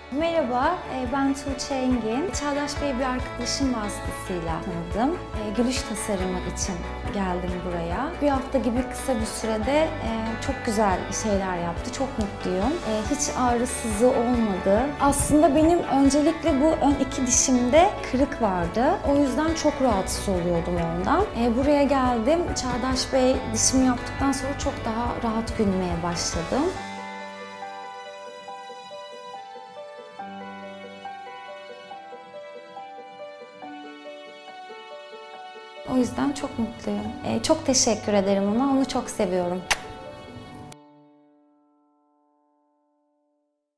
Merhaba, ben Tuğçe Engin. Çağdaş Bey bir arkadaşım vasıtasıyla tanıdım. Gülüş tasarımı için geldim buraya. Bir hafta gibi kısa bir sürede çok güzel şeyler yaptı. Çok mutluyum. Hiç ağrı sızı olmadı. Aslında benim öncelikle bu ön iki dişimde kırık vardı. O yüzden çok rahatsız oluyordum ondan. Buraya geldim. Çağdaş Bey dişimi yaptıktan sonra çok daha rahat gülmeye başladım. O yüzden çok mutluyum. Çok teşekkür ederim ona, onu çok seviyorum.